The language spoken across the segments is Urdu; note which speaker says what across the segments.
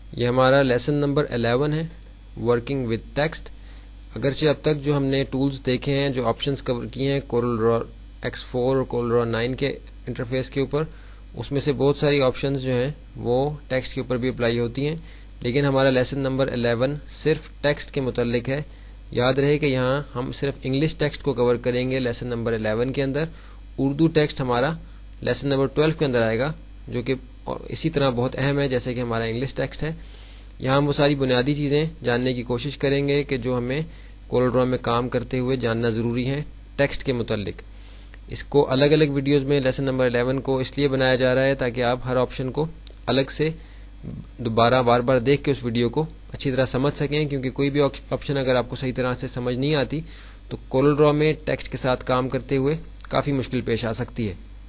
Speaker 1: یہ ہمارا لیسن نمبر 11 ہے، ورکنگ وتھ ٹیکسٹ۔ اگرچہ اب تک جو ہم نے ٹولز دیکھے ہیں، جو آپشنز کور کیے ہیں کورل ڈرا X4 اور کورل ڈرا 9 کے انٹرفیس کے اوپر، اس میں سے بہت ساری آپشنز جو ہیں وہ ٹیکسٹ کے اوپر بھی اپلائی ہوتی ہیں، لیکن ہمارا لیسن نمبر 11 صرف ٹیکسٹ کے متعلق ہے۔ یاد رہے کہ یہاں ہم صرف انگلش ٹیکسٹ کو کور کریں گے لیسن نمبر 11 کے اندر، اردو ٹیکسٹ ہمارا لیسن نمبر 12 کے اندر آئے گا، جو کہ اسی طرح بہت اہم ہے جیسے کہ ہمارا انگلش ٹیکسٹ ہے۔ یہاں ہم وہ ساری بنیادی چیزیں جاننے کی کوشش کریں گے کہ جو ہمیں کورل ڈرا میں کام کرتے ہوئے جاننا ضروری ہے ٹیکسٹ کے متعلق۔ اس کو الگ الگ ویڈیوز میں لیسن نمبر 11 کو اس لیے بنایا جا رہا ہے تاکہ آپ ہر آپشن کو الگ سے دوبارہ بار بار دیکھ کے اس ویڈیو کو اچھی طرح سمجھ سکیں، کیونکہ کوئی بھی آپشن اگر آپ کو صحیح طرح سے سمجھ نہیں آتی تو کورل ڈرا میں ٹیکسٹ کے ساتھ کام کرتے ہوئے کافی مشکل پیش آ سکتی ہے۔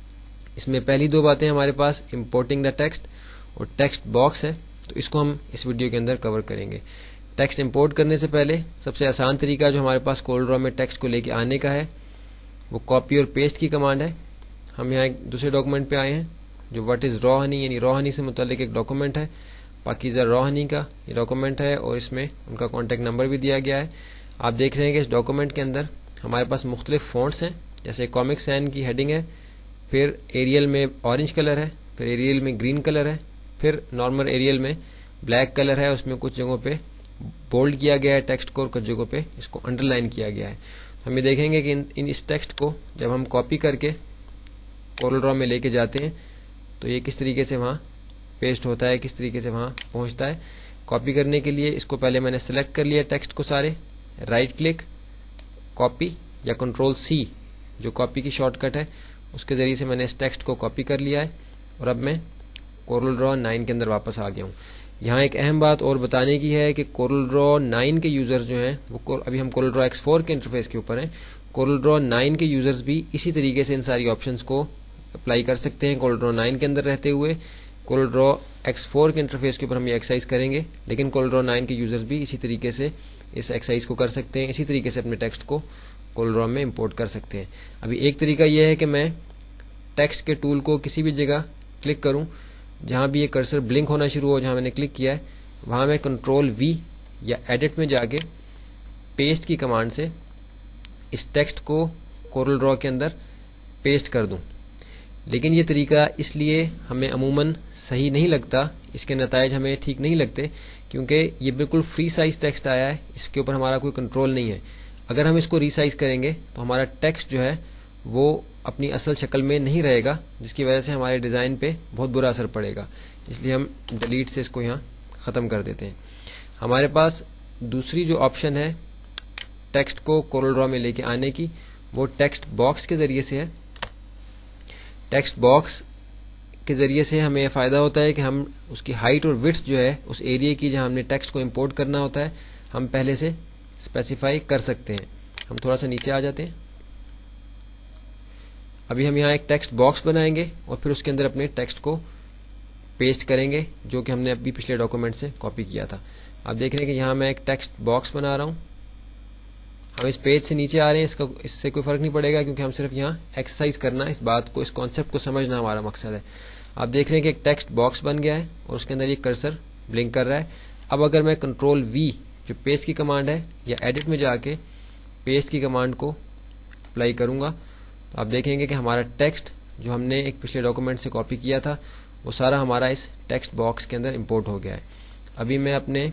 Speaker 1: اس میں پہلی دو باتیں ہمارے پاس امپورٹنگ دا ٹیکسٹ اور ٹیکسٹ باکس ہے، تو اس کو ہم اس ویڈیو کے اندر کور کریں گے۔ ٹیکسٹ امپورٹ کرنے سے پہلے سب سے آسان طریقہ جو ہمارے پاس کورل ڈرا میں ٹیکسٹ کو لے کے آنے کا ہے وہ کاپی اور پیسٹ کی کمانڈ ہے۔ ہم یہاں ایک دوسرے ڈاکومنٹ پہ آئے ہیں جو واٹ از را ہنی، یعنی را ہنی سے متعلق ایک ڈاکومنٹ ہے، پاکیزہ را ہنی کا یہ ڈاکومنٹ ہے، اور اس میں ان کا کانٹیکٹ نمبر بھی دیا گیا ہے۔ آپ دیکھ رہے ہیں کہ اس ڈاکومنٹ کے اندر ہمارے پاس مختلف فونٹس ہیں، جیسے کامک سین کی ہیڈنگ ہے، پھر ایریل میں اورنج کلر ہے، پھر ایریل میں گرین کلر ہے، پھر نارمل ایریل میں بلیک کلر ہے، اس میں کچھ جگہوں پہ بولڈ کیا گیا ہے ٹیکسٹ کو اور کچھ جگہوں پہ اس کو انڈر لائن کیا گیا ہے۔ ہم یہ دیکھیں گے کہ اس ٹیکسٹ کو جب ہم کاپی کر کے کورل ڈرا میں لے کے جاتے ہیں تو یہ کس طریقے سے وہاں پیسٹ ہوتا ہے، کس طریقے سے وہاں پہنچتا ہے۔ کاپی کرنے کے لیے اس کو پہلے میں نے سلیکٹ کر لیا ٹیکسٹ کو سارے، رائٹ کلک، کاپی یا کنٹرول C جو کاپی کی شارٹ کٹ ہے اس کے ذریعے سے میں نے اس ٹیکسٹ کو کاپی کر لیا ہے، اور اب میں کورل ڈرا 9 کے اندر واپس آ گیا ہوں۔ یہاں ایک اہم بات اور بتانے کی ہے کہ کورل ڈرا 9 کے یوزرز جو ہیں وہ ابھی ہم کورل ڈرا X4 کے انٹرفیس کے اوپر ہیں، کورل ڈرا 9 کے یوزرز بھی اسی طریقے سے ان ساری آپشنز کو اپلائی کر سکتے ہیں کورل ڈرا 9 کے اندر رہتے ہوئے۔ کورل ڈرا X4 کے انٹرفیس کے اوپر ہم یہ ایکسرسائز کریں گے، لیکن کورل ڈرا 9 کے یوزرز بھی اسی طریقے سے اس ایکسرسائز کو کر سکتے ہیں، اسی طریقے سے اپنے ٹیکسٹ کو کورل ڈرا میں امپورٹ کر سکتے ہیں۔ ابھی ایک طریقہ یہ ہے کہ میں ٹیکسٹ کے ٹول کو کسی بھی جگہ کلک کروں، جہاں بھی یہ کرسر بلنک ہونا شروع ہو، جہاں میں نے کلک کیا ہے وہاں میں کنٹرول V یا ایڈٹ میں جا کے پیسٹ کی کمانڈ سے اس ٹیکسٹ کو کورل ڈرا کے اندر پیسٹ کر دوں۔ لیکن یہ طریقہ اس لیے ہمیں عموماً صحیح نہیں لگتا، اس کے نتائج ہمیں ٹھیک نہیں لگتے، کیونکہ یہ بالکل فری سائز ٹیکسٹ آیا ہے، اس کے اوپر ہمارا کوئی کنٹرول نہیں ہے۔ اگر ہم اس کو ری سائز کریں گے تو ہمارا ٹیکسٹ جو ہے وہ اپنی اصل شکل میں نہیں رہے گا، جس کی وجہ سے ہمارے ڈیزائن پہ بہت برا اثر پڑے گا، اس لیے ہم ڈیلیٹ سے اس کو یہاں ختم کر دیتے ہیں۔ ہمارے پاس دوسری جو آپشن ہے ٹیکسٹ کو کورل ڈرا میں لے کے آنے کی، وہ ٹیکسٹ باکس کے ذریعے سے ہے۔ ٹیکسٹ باکس کے ذریعے سے ہمیں یہ فائدہ ہوتا ہے کہ ہم اس کی ہائٹ اور وڈث جو ہے اس ایریا کی جہاں ہم نے ٹیکسٹ کو امپورٹ کرنا ہوتا ہے ہم پہلے سے اسپیسیفائی کر سکتے ہیں۔ ہم تھوڑا سا نیچے آ جاتے ہیں۔ ابھی ہم یہاں ایک ٹیکسٹ باکس بنائیں گے اور پھر اس کے اندر اپنے ٹیکسٹ کو پیسٹ کریں گے جو کہ ہم نے ابھی پچھلے ڈاکومنٹ سے کاپی کیا تھا۔ آپ دیکھ رہے ہیں کہ یہاں میں ایک ٹیکسٹ باکس بنا رہا ہوں۔ ہم اس پیج سے نیچے آ رہے ہیں، اس سے کوئی فرق نہیں پڑے گا کیونکہ ہم صرف یہاں ایکسرسائز کرنا، اس بات کو، اس کانسیپٹ کو سمجھنا ہمارا مقصد ہے۔ آپ دیکھ رہے ہیں کہ ایک ٹیکسٹ باکس بن گیا ہے اور اس کے اندر یہ کرسر بلنک کر رہا ہے۔ اب اگر میں کنٹرول V جو پیسٹ کی کمانڈ ہے یا ایڈٹ میں جا کے پیسٹ کی کمانڈ کو اپلائی کروں گا تو آپ دیکھیں گے کہ ہمارا ٹیکسٹ جو ہم نے ایک پچھلے ڈاکومنٹ سے کاپی کیا تھا وہ سارا ہمارا اس ٹیکسٹ باکس کے اندر امپورٹ ہو گیا ہے۔ ابھی میں اپنے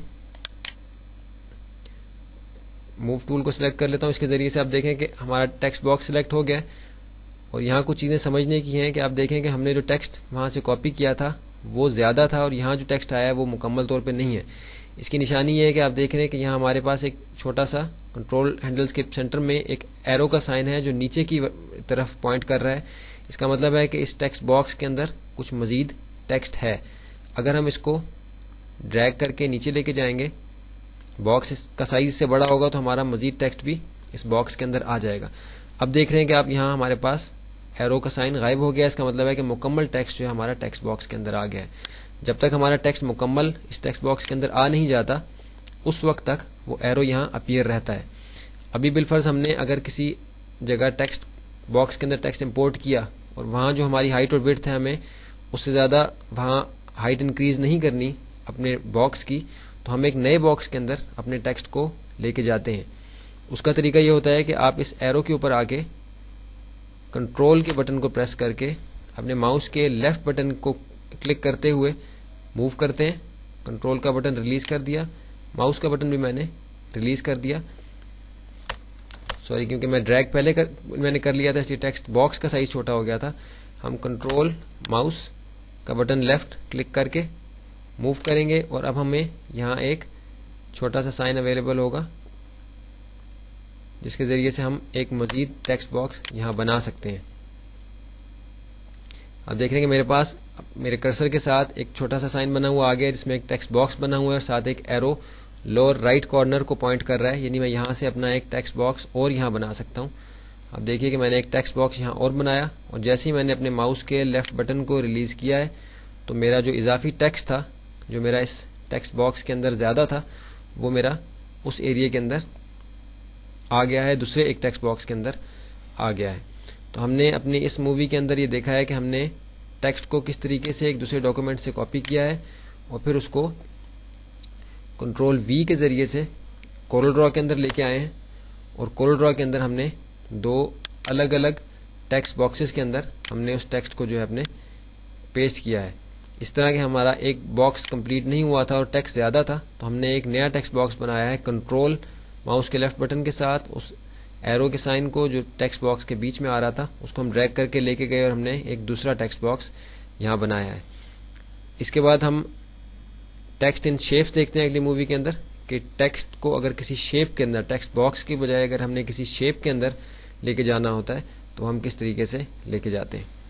Speaker 1: موو ٹول کو سلیکٹ کر لیتا ہوں، اس کے ذریعے سے آپ دیکھیں کہ ہمارا ٹیکسٹ باکس سلیکٹ ہو گیا ہے، اور یہاں کچھ چیزیں سمجھنے کی ہیں کہ آپ دیکھیں کہ ہم نے جو ٹیکسٹ وہاں سے کاپی کیا تھا وہ زیادہ تھا اور یہاں جو ٹیکسٹ آیا ہے وہ مکمل طور پہ نہیں ہے۔ اس کی نشانی یہ ہے کہ آپ دیکھ رہے ہیں کہ یہاں ہمارے پاس ایک چھوٹا سا کنٹرول ہینڈلز کے سینٹر میں ایک ایرو کا سائن ہے جو نیچے کی طرف پوائنٹ کر رہا ہے۔ اس کا مطلب ہے کہ اس ٹیکسٹ باکس کے اندر کچھ مزید ٹیکسٹ ہے۔ اگر ہم اس کو ڈریگ کر کے نیچے لے کے جائیں گے، باکس کا سائز سے بڑا ہوگا تو ہمارا مزید ٹیکسٹ بھی اس باکس کے اندر آ جائے گا۔ اب دیکھ رہے ہیں کہ آپ یہاں ہمارے پاس ایرو کا سائن غائب ہو گیا، اس کا مطلب ہے کہ مکمل ٹیکسٹ جو ہے ہمارا ٹیکسٹ باکس کے اندر آ گیا ہے۔ جب تک ہمارا ٹیکسٹ مکمل اس ٹیکسٹ باکس کے اندر آ نہیں جاتا اس وقت تک وہ ایرو یہاں اپیئر رہتا ہے۔ ابھی بالفرض ہم نے اگر کسی جگہ ٹیکسٹ باکس کے اندر ٹیکسٹ امپورٹ کیا اور وہاں جو ہماری ہائٹ اور وڈتھ ہے ہمیں اس سے زیادہ وہاں ہائٹ انکریز نہیں کرنی اپنے باکس کی تو ہم ایک نئے باکس کے اندر اپنے ٹیکسٹ کو لے کے جاتے ہیں. اس کا طریقہ یہ ہوتا ہے کہ آپ اس ایرو کے اوپر آ کے کنٹرول کے بٹن کو پریس کر کے اپنے ماؤس کے لیفٹ بٹن کو کلک کرتے ہوئے موو کرتے ہیں. کنٹرول کا بٹن ریلیز کر دیا, ماؤس کا بٹن بھی میں نے ریلیز کر دیا, سوری کیونکہ میں ڈریگ پہلے میں نے کر لیا تھا اس لیے ٹیکسٹ باکس کا سائز چھوٹا ہو گیا تھا. ہم کنٹرول ماؤس کا بٹن لیفٹ کلک کر کے موو کریں گے اور اب ہمیں یہاں ایک چھوٹا سا سائن اویلیبل ہوگا جس کے ذریعے سے ہم ایک مزید ٹیکسٹ باکس یہاں بنا سکتے ہیں. اب دیکھ رہے ہیں کہ میرے پاس میرے کرسر کے ساتھ ایک چھوٹا سا سائن بنا ہوا آ گیا جس میں ایک ٹیکسٹ باکس بنا ہوا ہے اور ساتھ ایک ایرو لوور رائٹ کارنر کو پوائنٹ کر رہا ہے, یعنی میں یہاں سے اپنا ایک ٹیکسٹ باکس اور یہاں بنا سکتا ہوں. اب دیکھیے کہ میں نے ایک ٹیکسٹ باکس یہاں اور بنایا اور جیسے ہی میں نے اپنے ماؤس کے لیفٹ بٹن کو ریلیز کیا ہے تو میرا جو اضافی ٹیکسٹ تھا, جو میرا اس ٹیکسٹ باکس کے اندر زیادہ تھا, وہ میرا اس ایریا کے اندر آ گیا ہے, دوسرے ایک ٹیکسٹ باکس کے اندر آ گیا ہے. تو ہم نے اپنی اس مووی کے اندر یہ دیکھا ہے کہ ہم نے ٹیکسٹ کو کس طریقے سے ایک دوسرے ڈاکومنٹ سے کاپی کیا ہے اور پھر اس کو کنٹرول وی کے ذریعے سے کورل ڈرا کے اندر لے کے آئے ہیں اور کورل ڈرا کے اندر ہم نے دو الگ الگ ٹیکسٹ باکسز کے اندر ہم نے اس ٹیکسٹ کو جو ہے اپنے پیسٹ کیا ہے. اس طرح کہ ہمارا ایک باکس کمپلیٹ نہیں ہوا تھا اور ٹیکسٹ زیادہ تھا تو ہم نے ایک نیا ٹیکسٹ باکس بنایا ہے. کنٹرول ماؤس کے لیفٹ بٹن کے ساتھ اس ایرو کے سائن کو جو ٹیکسٹ باکس کے بیچ میں آ رہا تھا اس کو ہم ڈریگ کر کے لے کے گئے اور ہم نے ایک دوسرا ٹیکسٹ باکس یہاں بنایا ہے. اس کے بعد ہم ٹیکسٹ ان شیپس دیکھتے ہیں اگلی مووی کے اندر کہ ٹیکسٹ کو اگر کسی شیپ کے اندر, ٹیکسٹ باکس کی بجائے اگر ہم نے کسی شیپ کے اندر لے کے جانا ہوتا ہے تو ہم کس طریقے سے لے کے جاتے ہیں.